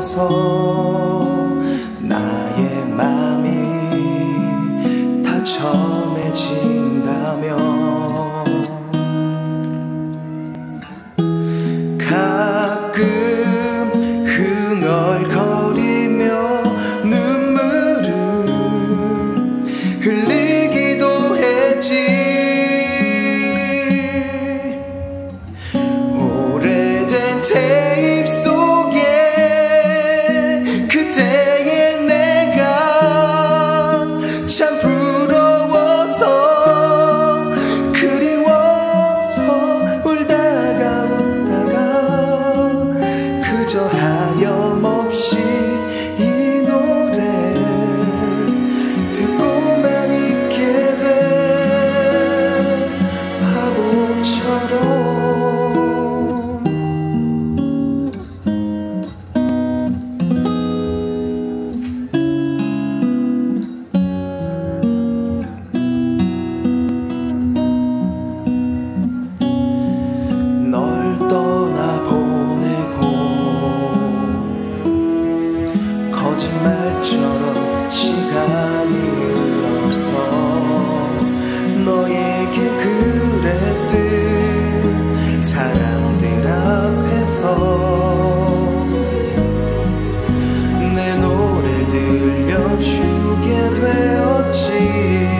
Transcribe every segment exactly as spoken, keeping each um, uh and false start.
만나서 나의 맘이 다 전해진다면 가끔 흥얼거리며 눈물을 흘리기도 했지. 오래된 테이프 속에 그때의 내가 참 부러워서 그리워서 울다가 웃다가 그저 하염없이 이 노래 듣고만 있게 돼 바보처럼. 널 떠나보내고 거짓말처럼 시간이 흘러서 너에게 그랬듯 사람들 앞에서 내 노래를 들려주게 되었지.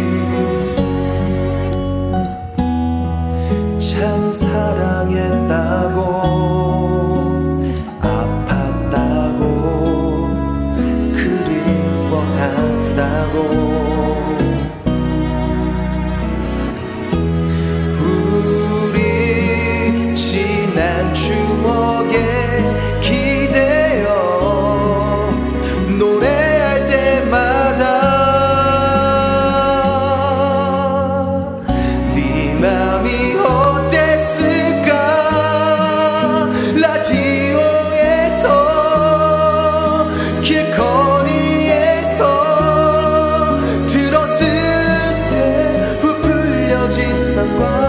참 사랑했다고 아팠다고 그리워한다고 우리 지난 추억에 기대어 노래할 때마다 네 맘이 어땠을까. 라디오에서 길거리에서 들었을 때 부풀려진 맘과